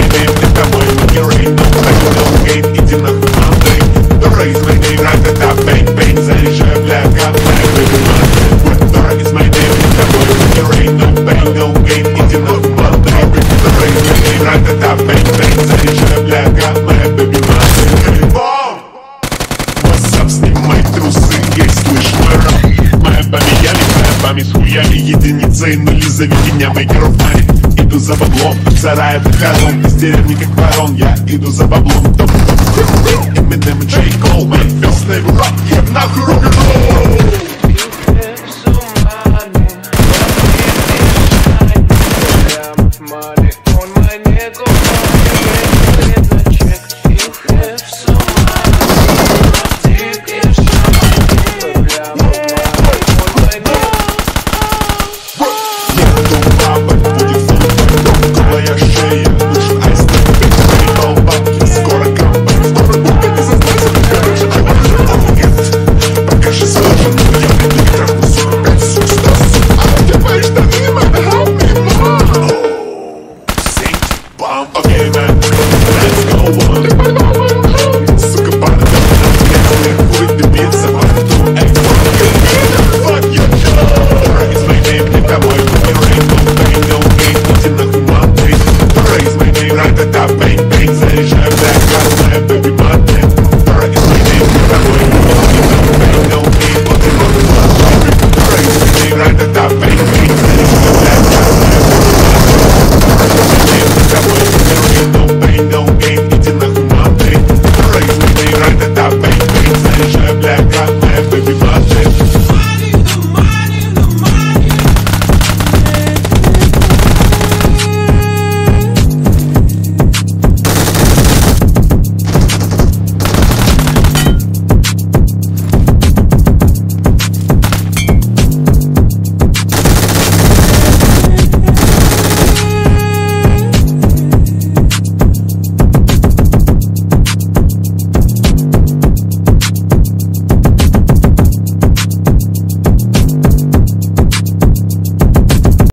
my name, это мой procreate. No pain, no gain, иди нахуй, Monday. Raise my name, ра-та-та, бэнг-бэнг, заряжаю, бля, как моя baby mother. Is my name, это мой procreate. No pain, no gain, иди нахуй, Monday. Raise my name, ра-та-та, бэнг-бэнг, заряжаю, бля, как моя baby mother. WhatsApp, снимай трусы, есть, слышь, мой рэп. Моя помеяли, моя память хуяли, единицы и нули, зови меня maker of money. Иду за баблом, от сарая до хором, из деревни как ворон, я иду за баблом. Eminem и J. Cole, my first name rock, я нахуй рок-н-ролл. Okay, man, let's go on. Сука, пара, хуй добиться, пойду, эй, fuck your job. Raise my name, это мой procreate. No pain, no gain, иди нахуй, Monday. Raise my name, ра-та-та.